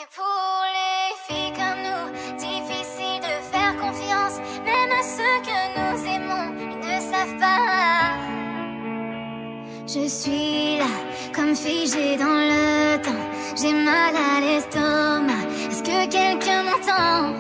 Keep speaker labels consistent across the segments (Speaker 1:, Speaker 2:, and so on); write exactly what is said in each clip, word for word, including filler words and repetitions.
Speaker 1: Mais pour les filles comme nous, difficile de faire confiance, même à ceux que nous aimons, ils ne savent pas. Je suis là, comme figée dans le temps. J'ai mal à l'estomac, est-ce que quelqu'un m'entend?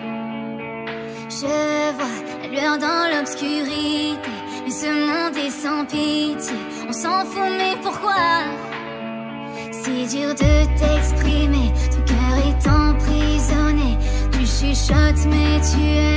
Speaker 1: Je vois la lueur dans l'obscurité, mais ce monde est sans pitié. On s'en fout, mais pourquoi? C'est dur de t'exprimer, ton cœur est emprisonné. Tu chuchotes, mais tu es